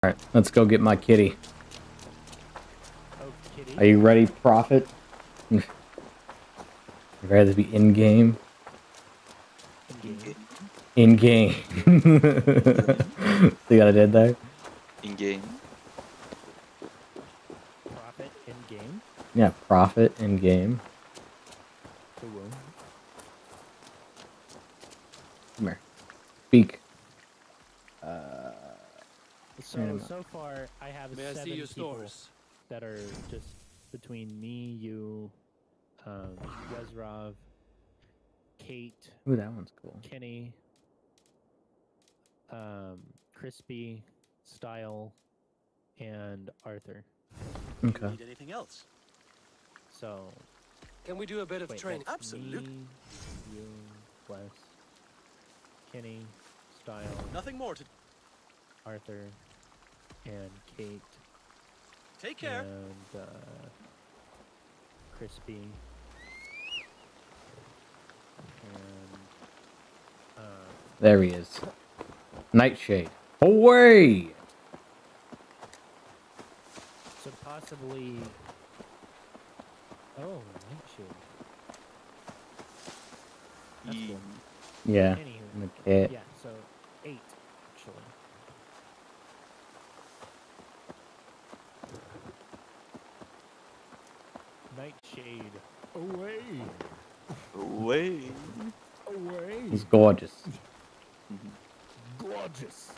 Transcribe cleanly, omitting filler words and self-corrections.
Alright, let's go get my kitty. Oh, kitty. Are you ready, Prophet? You'd rather be in-game? In-game. In-game. See what I did there? In-game. Profit in-game. Yeah, Prophet in-game. Cool. Come here. Speak. So far, I have May I 7 see your people stores? that are just between me, you, Wezrov, Kate, Ooh, that one's cool. Kenny, Crispy, Style, and Arthur. Okay. Need anything else? So, Can we do a bit of wait, training? that's Absolutely. me, you, Wes, Kenny, Style, Nothing more to Arthur, and Kate, take care. and Crispy, and There he is. Nightshade. Away! so possibly. Oh, Nightshade. That's cool. Yeah. Anywho, And the cat. yeah, so 8 actually. Nightshade. Away! Away. Away! He's gorgeous. Gorgeous!